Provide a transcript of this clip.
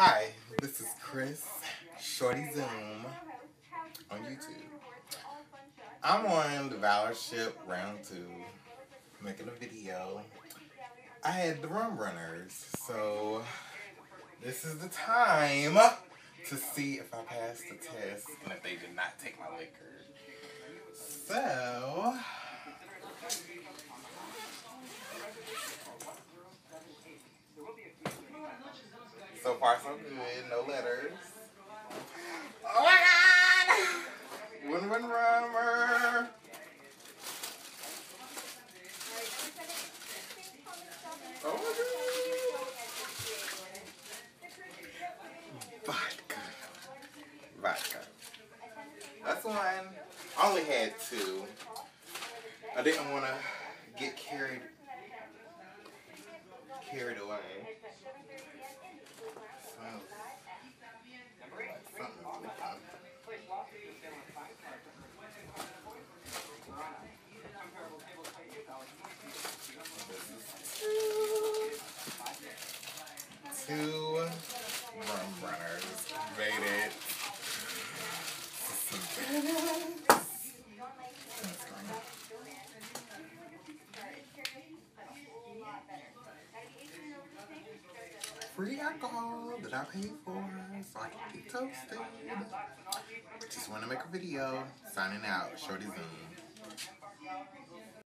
Hi, this is Chris, Shorty Zoom, on YouTube. I'm on the Valor Ship round 2, making a video. I had the rum runners, so this is the time to see if I passed the test and if they did not take my liquor. So far so good, no letters. Oh my god! Run, rummer! Oh my god! Vodka. Vodka. That's one. I only had 2. I didn't want to get carried away. Two rum runners made it. Free alcohol that I paid for, so I can get toasted. Just want to make a video. Signing out. Shorty Zoom.